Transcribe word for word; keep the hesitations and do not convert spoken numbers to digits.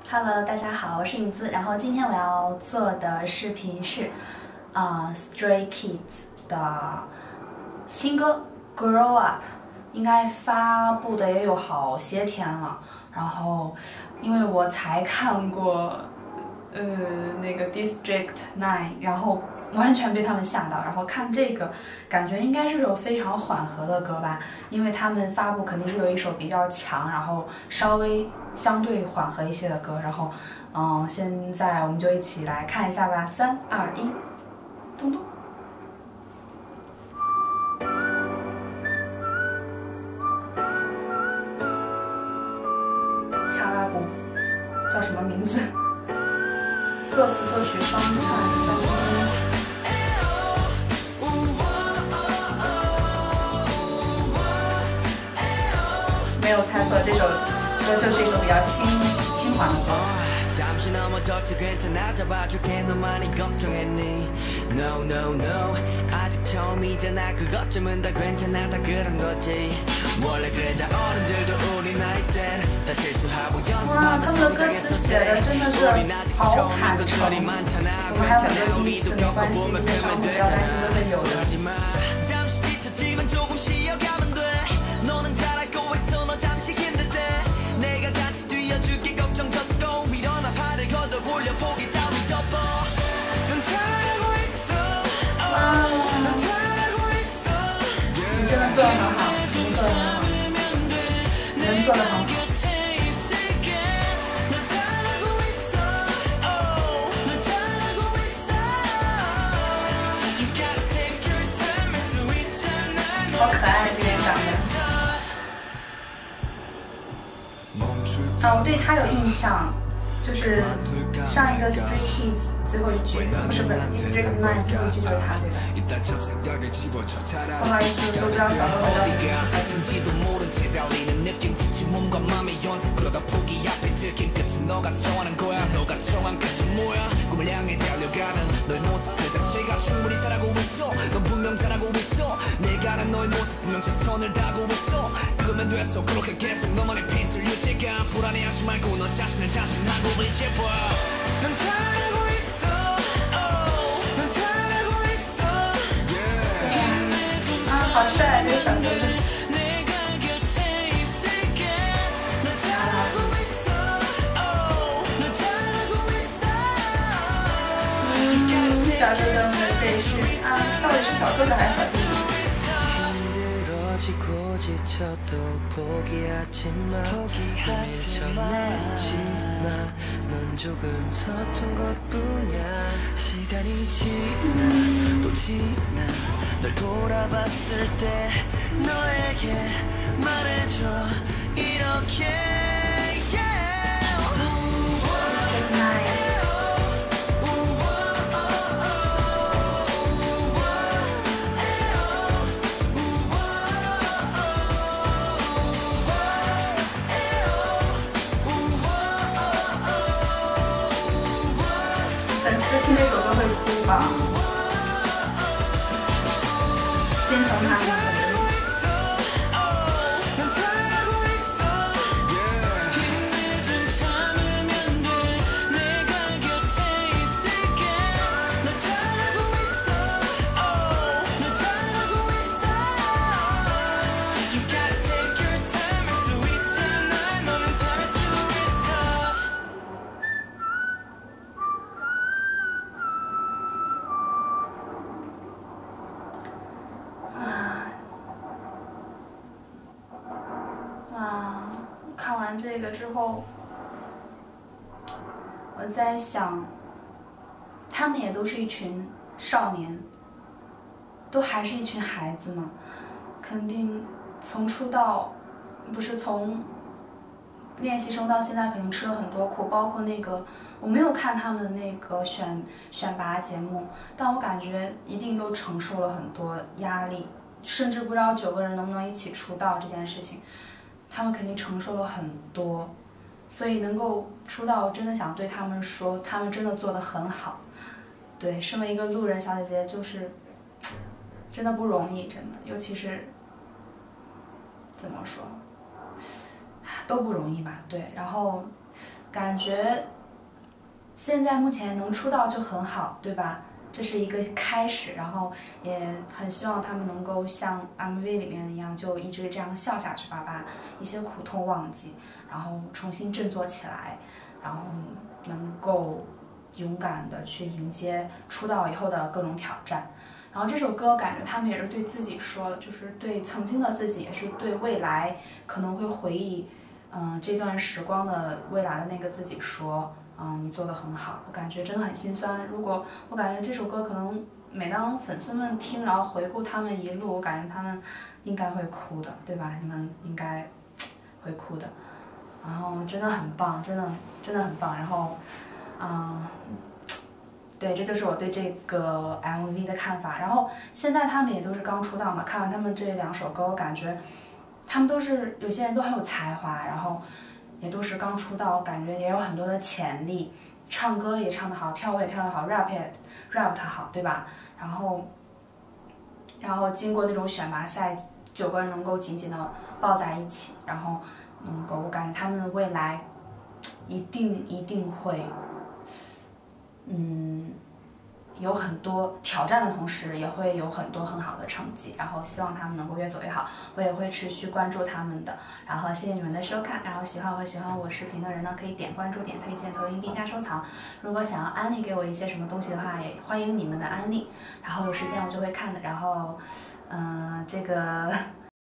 Hello， 大家好，我是影子。然后今天我要做的视频是，啊、呃、，Stray Kids 的新歌《Grow Up》，应该发布的也有好些天了。然后，因为我才看过，呃，那个 District Nine， 然后完全被他们吓到。然后看这个，感觉应该是首非常缓和的歌吧，因为他们发布肯定是有一首比较强，然后稍微相对缓和一些的歌。然后，嗯，现在我们就一起来看一下吧，三二一，咚咚。查拉古叫什么名字？作词作曲方灿张一。没有猜错，这首歌就是一首比较轻轻缓的歌。잠시 넘어졌지 괜찮아 잡아줄게 너 많이 걱정했니 No no no 아직 처음이잖아 그것쯤은 다 괜찮아 다 그런 거지 원래 그래 다 어른들도 우리 나이 땐 다 실수하고 연습하면서 성장했을 때 우린 아직 처음이고 그리 많잖아 괜찮아 우리도 겪어보면 크면 되잖아 그러지마 잠시 뒤처지만 조금 쉬어가면 돼 너는 잘할 거 있어 너 잠시 힘들 때 내가 같이 뛰어줄게 걱정 접고 일어나 팔을 걷어 올려보기 따위 접어 넌 잘하고 있어 넌 잘하고 있어 你真的做得很好，你做得很好，人做得很好。好可爱，这人长得。啊，我对他有印象，就是上一个 Stray Kids 最后一句，不是不是 District Nine 最后一句就是他对吧？不好意思，都不知道小哥哥叫什啊，好帅，这个小哥哥。嗯，小哥哥们，这是啊，到底是小哥哥还是小弟弟？ 지쳐도 포기하지 마 밀쳐내지 마 넌 조금 서툰 것뿐이야 시간이 지나 또 지나 널 돌아봤을 때 너에게 말해줘 이렇게粉丝听这首歌会哭吧？心疼他们可能。 哇！看完这个之后，我在想，他们也都是一群少年，都还是一群孩子嘛，肯定从出道，不是从练习生到现在，肯定吃了很多苦，包括那个我没有看他们的那个选选拔节目，但我感觉一定都承受了很多压力，甚至不知道九个人能不能一起出道这件事情。 他们肯定承受了很多，所以能够出道，我真的想对他们说，他们真的做得很好。对，身为一个路人小姐姐，就是真的不容易，真的，尤其是怎么说，都不容易吧？对，然后感觉现在目前能出道就很好，对吧？这是一个开始，然后也很希望他们能够像 M V 里面一样，就一直这样笑下去吧，把一些苦痛忘记，然后重新振作起来，然后能够勇敢的去迎接出道以后的各种挑战。然后这首歌感觉他们也是对自己说的，就是对曾经的自己，也是对未来可能会回忆，嗯、呃，这段时光的未来的那个自己说，嗯，你做得很好。我感觉真的很心酸。如果我感觉这首歌可能每当粉丝们听，然后回顾他们一路，我感觉他们应该会哭的，对吧？你们应该会哭的。然后真的很棒，真的真的很棒。然后，嗯。对，这就是我对这个 M V 的看法。然后现在他们也都是刚出道嘛，看完他们这两首歌，我感觉他们都是有些人都很有才华，然后也都是刚出道，感觉也有很多的潜力，唱歌也唱得好，跳舞也跳得好 ，rap 也 rap 得好，对吧？然后，然后经过那种选拔赛，九个人能够紧紧的抱在一起，然后能够，我感觉他们的未来一定一定会。嗯，有很多挑战的同时，也会有很多很好的成绩。然后希望他们能够越走越好，我也会持续关注他们的。然后谢谢你们的收看。然后喜欢我喜欢我视频的人呢，可以点关注、点推荐、投硬币加收藏。如果想要安利给我一些什么东西的话，也欢迎你们的安利。然后有时间我就会看的。然后，嗯、呃，这个